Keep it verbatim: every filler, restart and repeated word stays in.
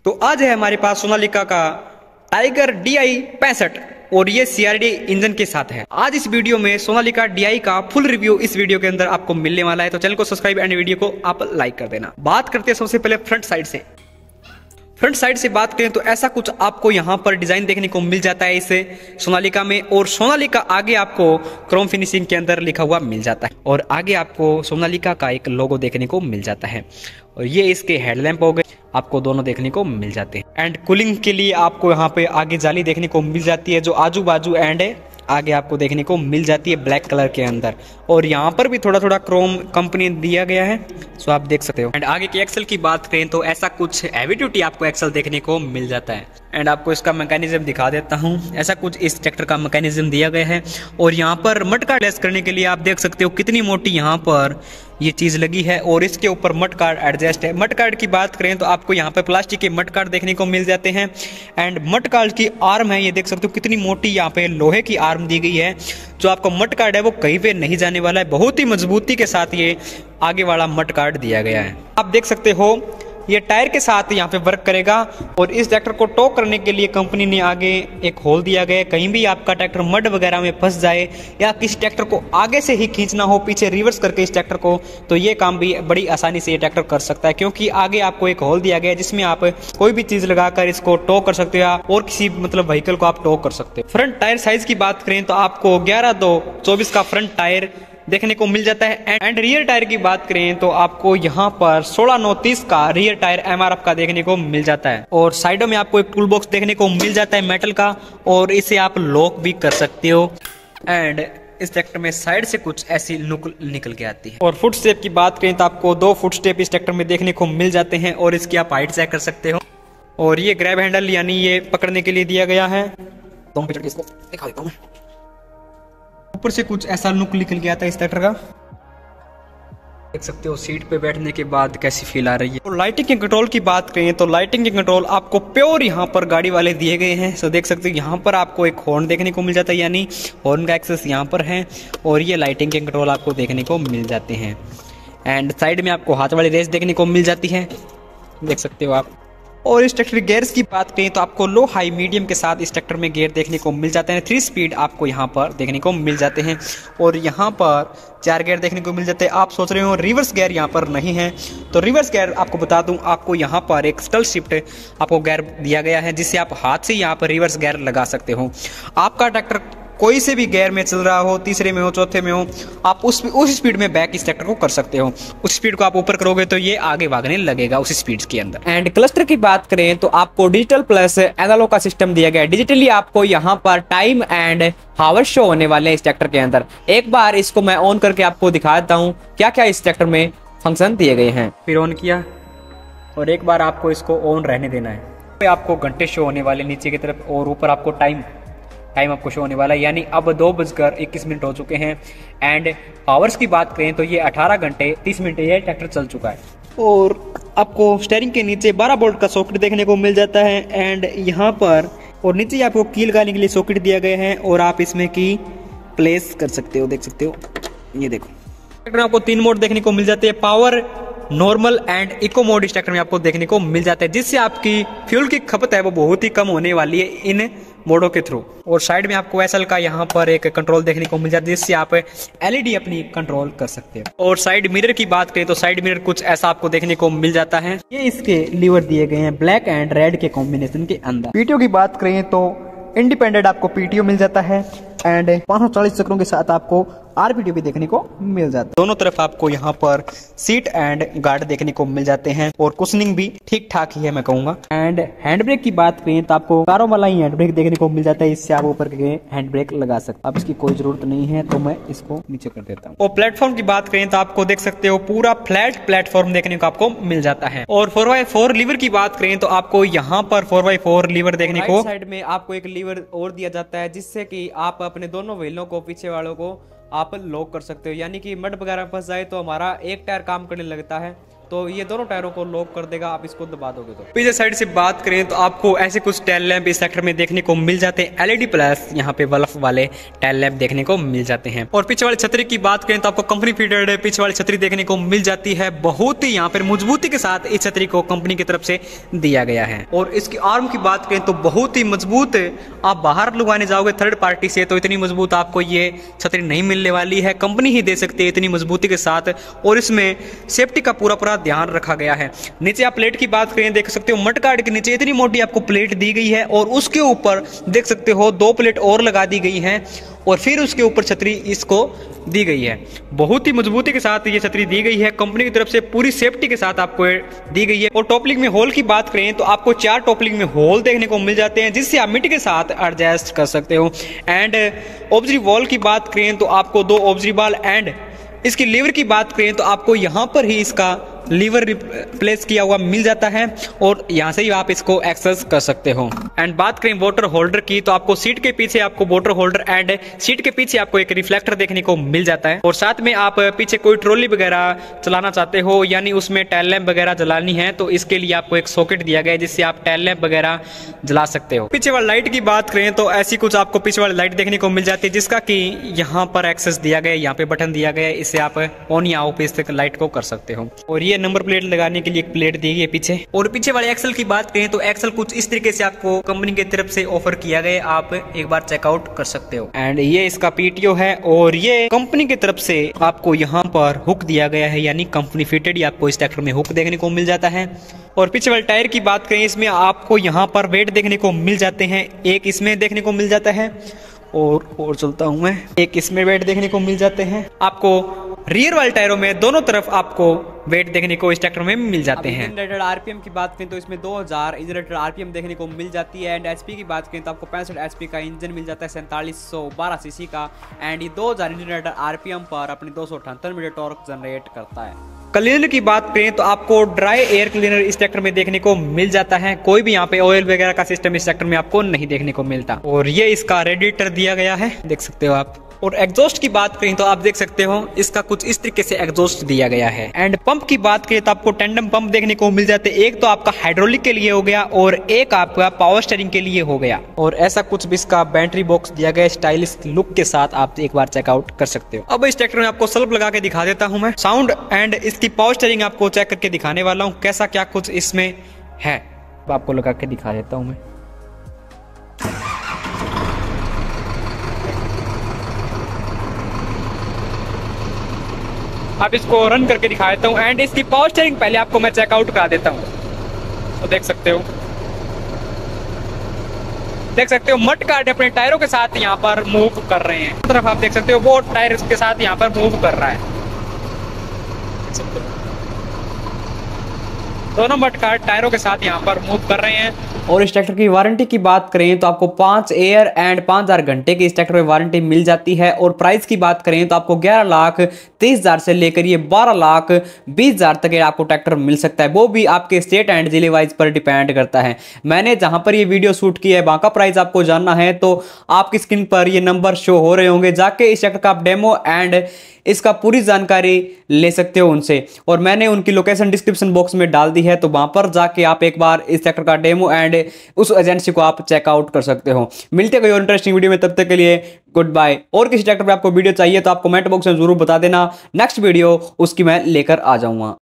तो आज है हमारे पास सोनालिका का टाइगर डी आई पैंसठ और ये सी आर डी इंजन के साथ है। आज इस वीडियो में सोनालिका डी आई का फुल रिव्यू इस वीडियो के अंदर आपको मिलने वाला है, तो चैनल को सब्सक्राइब एंड वीडियो को आप लाइक कर देना। बात करते हैं सबसे पहले फ्रंट साइड से। फ्रंट साइड से बात करें तो ऐसा कुछ आपको यहाँ पर डिजाइन देखने को मिल जाता है इसे सोनालिका में, और सोनालिका आगे आपको क्रोम फिनिशिंग के अंदर लिखा हुआ मिल जाता है और आगे आपको सोनालिका का एक लोगो देखने को मिल जाता है। और ये इसके हेडलैम्प हो गए, आपको दोनों देखने को मिल जाते हैं। एंड कूलिंग के लिए आपको यहाँ पे आगे जाली देखने को मिल जाती है जो आजू बाजू एंड आगे आपको देखने को मिल जाती है ब्लैक कलर के अंदर, और यहाँ पर भी थोड़ा थोड़ा क्रोम कंपनी दिया गया है, सो आप देख सकते हो। एंड आगे के एक्सल की बात करें तो ऐसा कुछ हैवी ड्यूटी आपको एक्सल देखने को मिल जाता है। एंड आपको इसका मैकेनिज्म दिखा देता हूँ, ऐसा कुछ इस ट्रैक्टर का मैकेनिज्म दिया गया है। और यहाँ पर मटका लेस करने के लिए आप देख सकते हो कितनी मोटी यहाँ पर ये चीज लगी है, और इसके ऊपर मट कार्ड एडजस्ट है। मट कार्ड की बात करें तो आपको यहाँ पे प्लास्टिक के मट कार्ड देखने को मिल जाते हैं। एंड मट कार्ड की आर्म है, ये देख सकते हो कितनी मोटी यहाँ पे लोहे की आर्म दी गई है, जो आपको मट कार्ड है वो कहीं पे नहीं जाने वाला है। बहुत ही मजबूती के साथ ये आगे वाला मट कार्ड दिया गया है। आप देख सकते हो ये टायर के साथ यहाँ पे वर्क करेगा। और इस ट्रैक्टर को टो करने के लिए कंपनी ने आगे एक होल दिया गया है, कहीं भी आपका ट्रैक्टर मड वगैरह में फंस जाए या किसी ट्रैक्टर को आगे से ही खींचना हो पीछे रिवर्स करके इस ट्रैक्टर को, तो ये काम भी बड़ी आसानी से ये ट्रैक्टर कर सकता है, क्योंकि आगे आपको एक होल दिया गया है जिसमें आप कोई भी चीज लगाकर इसको टो कर सकते हो और किसी मतलब व्हीकल को आप टो कर सकते हो। फ्रंट टायर साइज की बात करें तो आपको ग्यारह दो चौबीस का फ्रंट टायर देखने को मिल जाता है। एंड रियर टायर की बात करें तो आपको यहाँ पर सोलह नौ तीस का rear tyre M R F का देखने को मिल जाता है। और साइडों में आपको एक टूल बॉक्स देखने को मिल जाता है मेटल का, और इसे आप लॉक भी कर सकते हो। एंड इस ट्रैक्टर में साइड से कुछ ऐसी नुक निकल के आती है। और फुट स्टेप की बात करें तो आपको दो फुट स्टेप इस ट्रैक्टर में देखने को मिल जाते हैं, और इसकी आप हाइट चेक कर सकते हो। और ये ग्रैब हैंडल यानी ये पकड़ने के लिए दिया गया है, तो हम इसको दिखा देता हूँ। ऊपर से कुछ ऐसा लुक निकल गया था इस ट्रैक्टर का, देख सकते हो सीट पे बैठने के बाद कैसी फील आ रही है। और लाइटिंग के कंट्रोल की बात करें तो लाइटिंग के कंट्रोल आपको प्योर यहाँ पर गाड़ी वाले दिए गए हैं। सो देख सकते हो यहाँ पर आपको एक हॉर्न देखने को मिल जाता है, यानी हॉर्न का एक्सेस यहाँ पर है, और ये लाइटिंग के कंट्रोल आपको देखने को मिल जाते हैं। एंड साइड में आपको हाथ वाली रेस देखने को मिल जाती है, देख सकते हो आप। और इस ट्रैक्टर गेयर्स की बात करें तो आपको लो हाई मीडियम के साथ इस ट्रैक्टर में गेयर देखने को मिल जाते हैं। थ्री स्पीड आपको यहाँ पर देखने को मिल जाते हैं, और यहाँ पर चार गेयर देखने को मिल जाते हैं। आप सोच रहे हो रिवर्स गेयर यहाँ पर नहीं है, तो रिवर्स गेयर आपको बता दूं, आपको यहाँ पर एक स्टल शिफ्ट आपको गेयर दिया गया है, जिससे आप हाथ से यहाँ पर रिवर्स गेयर लगा सकते हो। आपका ट्रैक्टर कोई से भी गेयर में चल रहा हो, तीसरे में हो, चौथे में हो, आप उस उस स्पीड में बैक इस ट्रैक्टर को कर सकते हो। उस स्पीड को आप ऊपर करोगे तो ये आगे भागने लगेगा उस स्पीड के अंदर। एंड क्लस्टर की बात करें तो आपको डिजिटल प्लस एनालॉग का सिस्टम दिया गया है। डिजिटली आपको यहाँ पर टाइम एंड हावर शो होने वाले हैं इस ट्रैक्टर के अंदर। एक बार इसको मैं ऑन करके आपको दिखा देता हूँ क्या क्या इस ट्रैक्टर में फंक्शन दिए गए हैं। फिर ऑन किया और एक बार आपको इसको ऑन रहने देना है। आपको घंटे शो होने वाले नीचे की तरफ, और ऊपर आपको टाइम टाइम आपको शो होने वाला है, यानी अब दो बजकर इक्कीस मिनट हो चुके हैं। एंड आवर्स की बात करें तो ये अठारह घंटे तीस मिनट ये ट्रैक्टर चल चुका है। और आपको स्टीयरिंग के नीचे बारह वोल्ट का सॉकेट देखने को मिल जाता है। एंड यहाँ पर और नीचे आपको की लगाने के लिए सॉकेट दिया गया है, और आप इसमें की प्लेस कर सकते हो, देख सकते हो। ये देखो ट्रैक्टर में आपको तीन मोड देखने को मिल जाते हैं, power, normal and eco mode इस ट्रैक्टर में आपको देखने को मिल जाता है, जिससे आपकी फ्यूल की खपत है वो बहुत ही कम होने वाली है इन मोडों के थ्रू। और साइड में आपको एसएल का यहाँ पर एक कंट्रोल देखने को मिल जाता है, जिससे आप एलईडी अपनी कंट्रोल कर सकते हैं। और साइड मिरर की बात करें तो साइड मिरर कुछ ऐसा आपको देखने को मिल जाता है। ये इसके लीवर दिए गए हैं ब्लैक एंड रेड के कॉम्बिनेशन के अंदर। पीटीओ की बात करें तो इंडिपेंडेंट आपको पीटीओ मिल जाता है, एंड पाँच सौ चालीस चक्रों के साथ आपको आरपीटी भी देखने को मिल जाता है। दोनों तरफ आपको यहाँ पर सीट एंड गार्ड देखने को मिल जाते हैं, और कुशनिंग भी ठीक ठाक ही है मैं कहूँगा। एंड हैंड ब्रेक की बात करें तो आपको कारों वाला ही हैंड ब्रेक देखने को मिल जाता है, इससे आप ऊपर के हैंड ब्रेक लगा सकते हैं। अब इसकी कोई जरूरत नहीं है, तो मैं इसको नीचे कर देता हूँ। और प्लेटफॉर्म की बात करें तो आपको देख सकते हो पूरा फ्लैट प्लेटफॉर्म देखने को आपको मिल जाता है। और फोर बाई फोर लीवर की बात करें तो आपको यहाँ पर फोर बाई फोर लीवर देखने को साइड में आपको एक लीवर और दिया जाता है, जिससे कि आप अपने दोनों व्हीलों को पीछे वालों को आप लॉक कर सकते हो, यानी कि मड वगैरह फंस जाए तो हमारा एक टायर काम करने लगता है तो ये दोनों टायरों को लॉक कर देगा, आप इसको दबा दोगे तो। पीछे साइड से बात करें तो आपको ऐसे कुछ टेल लैंप इस सेक्टर में देखने को मिल जाते हैं, एलईडी प्लस यहाँ पे बल्ब वाले टेल लैंप देखने को मिल जाते हैं। और पीछे वाली छतरी की बात करें तो आपको कंपनी फिटेड पीछे वाली छतरी देखने को मिल जाती है, बहुत ही यहाँ पर मजबूती के साथ इस छतरी को कंपनी की तरफ से दिया गया है। और इसकी आर्म की बात करें तो बहुत ही मजबूत, आप बाहर लगवाने जाओगे थर्ड पार्टी से तो इतनी मजबूत आपको ये छतरी नहीं मिलने वाली है, कंपनी ही दे सकती है इतनी मजबूती के साथ। और इसमें सेफ्टी का पूरा पूरा ध्यान रखा गया है। नीचे आप प्लेट की बात करें, देख सकते हो मड गार्ड के नीचे इतनी मोटी आपको प्लेट दी गई है और उसके ऊपर देख सकते हो दो प्लेट और लगा दी गई हैं और फिर उसके ऊपर छतरी इसको दी गई है। बहुत ही मजबूती के साथ ये छतरी दी गई है, कंपनी की तरफ से पूरी सेफ्टी के साथ आपको दी गई है। और टॉपलिंग में होल की बात करें तो आपको चार टॉपलिंग में होल देखने को मिल जाते हैं, जिससे आप मिट्टी के साथ एडजस्ट कर सकते हो। एंड ऑब्जरी वॉल की बात करें तो आपको दो ऑब्जरी बॉल एंड इसकी लीवर की बात करें तो आपको यहाँ पर ही इसका लीवर रिप्लेस किया हुआ मिल जाता है और यहाँ से ही आप इसको एक्सेस कर सकते हो। एंड बात करें वाटर होल्डर की तो आपको सीट के पीछे आपको वाटर होल्डर एंड सीट के पीछे आपको एक रिफ्लेक्टर देखने को मिल जाता है। और साथ में आप पीछे कोई ट्रॉली वगैरह चलाना चाहते हो यानी उसमें टेल लैंप वगैरह जलानी है तो इसके लिए आपको एक सॉकेट दिया गया है जिससे आप टेल लैंप वगैरह जला सकते हो। पीछे वाली लाइट की बात करें तो ऐसी कुछ आपको पीछे वाली लाइट देखने को मिल जाती है, जिसका कि यहाँ पर एक्सेस दिया गया है, यहाँ पे बटन दिया गया है, इससे आप ऑन या ऑफ इस लाइट को कर सकते हो। और ये नंबर प्लेट लगाने के लिए एक प्लेट दी गई है पीछे। और पीछे वाले एक्सल की बात करें तो एक्सल कुछ इस तरीके से आपको कंपनी की तरफ से ऑफर किया गया, आप एक बार चेकआउट कर सकते हो। एंड ये इसका पीटीओ है और ये कंपनी की तरफ से आपको यहाँ पर हुक दिया गया है, यानी कंपनी फिटेड आपको इस ट्रैक्टर में हुक देखने को मिल जाता है। और पीछे वाले टायर की बात करें, इसमें आपको यहाँ पर वेट देखने को मिल जाते हैं, एक इसमें देखने को मिल जाता है और और चलता हूं मैं, एक इसमें वेट देखने को मिल जाते हैं। आपको रियर वाले टायरों में दोनों तरफ आपको वेट देखने को इस ट्रैक्टर में मिल जाते हैं। जनरेटेड आरपीएम की बात करें तो इसमें दो हज़ार जनरेटेड आरपीएम देखने को मिल जाती है। एंड एचपी की बात करें तो आपको पैंसठ एचपी का इंजन मिल जाता है, सैंतालीस सौ बारह सीसी का। एंड ये दो हज़ार जनरेटेड आरपीएम पर अपनी दो सौ अठहत्तर मीटर टॉर्क जनरेट करता है। क्लीनर की बात करें तो आपको ड्राई एयर क्लीनर इस ट्रैक्टर में देखने को मिल जाता है, कोई भी यहाँ पे ऑयल वगैरह का सिस्टम इस ट्रैक्टर में आपको नहीं देखने को मिलता। और ये इसका रेडिएटर दिया गया है, देख सकते हो आप। और एग्जॉस्ट की बात करें तो आप देख सकते हो इसका कुछ इस तरीके से एग्जॉस्ट दिया गया है। एंड पंप की बात करें तो आपको टेंडम पंप देखने को मिल जाते हैं, एक तो आपका हाइड्रोलिक के लिए हो गया और एक आपका पावर स्टीयरिंग के लिए हो गया। और ऐसा कुछ भी इसका बैटरी बॉक्स दिया गया स्टाइलिश लुक के साथ, आप एक बार चेकआउट कर सकते हो। अब इस ट्रैक्टर में आपको स्लप लगा के दिखा देता हूं मैं, साउंड एंड इसकी पावर स्टीयरिंग आपको चेक करके दिखाने वाला हूँ कैसा क्या कुछ इसमें है, आपको लगा के दिखा देता हूँ मैं। अब इसको रन करके दिखा देता हूँ एंड इसकी पावर स्टीयरिंग पहले आपको मैं चेकआउट करा देता हूँ। तो देख सकते हो देख सकते हो मड गार्ड अपने टायरों के साथ यहाँ पर मूव कर रहे हैं। तरफ आप देख सकते हो वो टायर के साथ यहाँ पर मूव कर रहा है, देख सकते हो दोनों मड गार्ड टायरों के साथ यहाँ पर मूव कर रहे हैं। और इस ट्रैक्टर की वारंटी की बात करें तो आपको पांच एयर एंड पांच हजार घंटे की इस ट्रैक्टर में वारंटी मिल जाती है। और प्राइस की बात करें तो आपको ग्यारह लाख तेईस हजार से लेकर ये बारह लाख बीस हजार तक आपको ट्रैक्टर मिल सकता है, वो भी आपके स्टेट एंड जिले वाइज पर डिपेंड करता है। मैंने जहां पर ये वीडियो शूट की है वहां का प्राइस आपको जानना है तो आपकी स्क्रीन पर ये नंबर शो हो रहे होंगे, जाके इस ट्रैक्टर का आप डेमो एंड इसका पूरी जानकारी ले सकते हो उनसे। और मैंने उनकी लोकेशन डिस्क्रिप्शन बॉक्स में डाल दी है, तो वहां पर जाके आप एक बार इस ट्रैक्टर का डेमो एंड उस एजेंसी को आप चेकआउट कर सकते हो। मिलते कोई और इंटरेस्टिंग वीडियो में, तब तक के लिए गुड बाय। और किसी ट्रैक्टर पे आपको वीडियो चाहिए तो आप कमेंट बॉक्स में जरूर बता देना, नेक्स्ट वीडियो उसकी मैं लेकर आ जाऊंगा।